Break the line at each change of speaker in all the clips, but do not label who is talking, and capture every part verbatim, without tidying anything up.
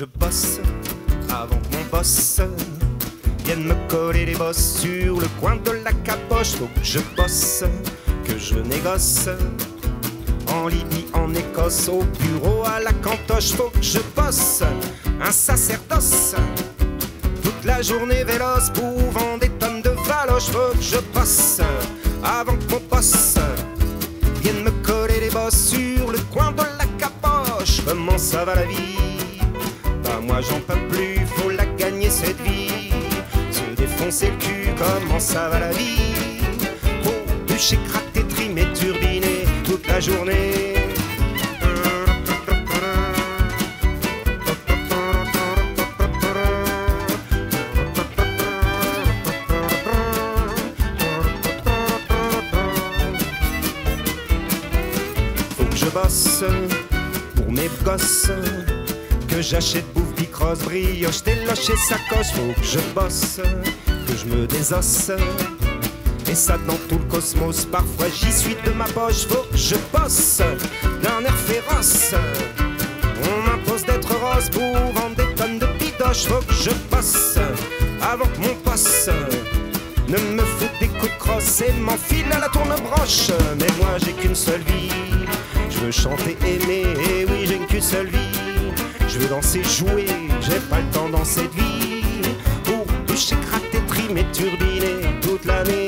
je bosse avant que mon boss vienne me coller les bosses sur le coin de la capoche. Faut que je bosse, que je négoce en Libye, en Écosse, au bureau, à la cantoche. Faut que je bosse, un sacerdoce, toute la journée véloce pour vendre des tonnes de valoches. Faut que je bosse avant que mon boss vienne me coller les bosses sur le coin de la capoche. Comment ça va la vie? Bah moi j'en peux plus, faut la gagner cette vie. Se défoncer le cul, comment ça va la vie? Faut bûcher, gratter, trimer, turbiner toute la journée. Faut que je bosse pour mes gosses, que j'achète bouffe, bicrosse, brioche, téloche et sacoche. Faut que je bosse, que je me désosse, et ça dans tout le cosmos. Parfois j'y suis de ma poche. Faut que je bosse d'un air féroce, on m'impose d'être rose pour vendre des tonnes de bidoches. Faut que je bosse avant que mon boss ne me foute des coups de crosse et m'enfile à la tournebroche. Mais moi j'ai qu'une seule vie, je veux chanter, aimer, et oui j'ai qu'une seule vie. Je veux danser, jouer, j'ai pas le temps dans cette vie pour bûcher, gratter, trimer, turbiner toute l'année.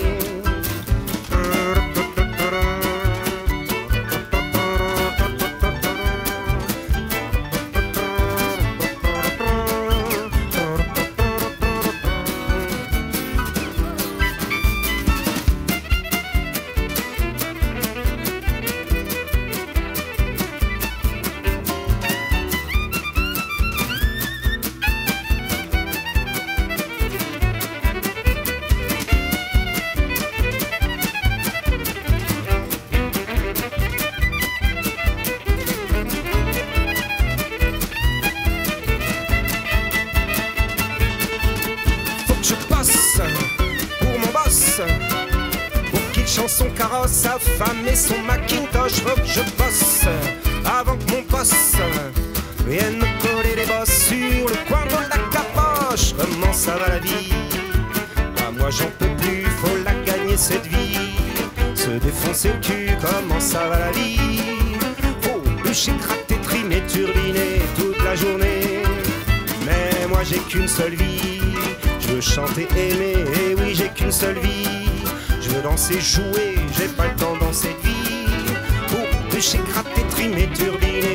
Je bosse pour mon boss, pour qu'il change son carrosse, sa femme et son Macintosh. Faut que je bosse avant que mon boss vienne me coller les bosses sur le coin de la capoche. Comment ça va la vie? Bah moi j'en peux plus, faut la gagner cette vie. Se défoncer le cul, comment ça va la vie? Faut bûcher, gratter, trimer, turbiner toute la journée. Mais moi j'ai qu'une seule vie, je veux chanter, aimer, et oui j'ai qu'une seule vie. Je veux danser, jouer, j'ai pas le temps dans cette vie pour bûcher, gratter, trimer, turbiner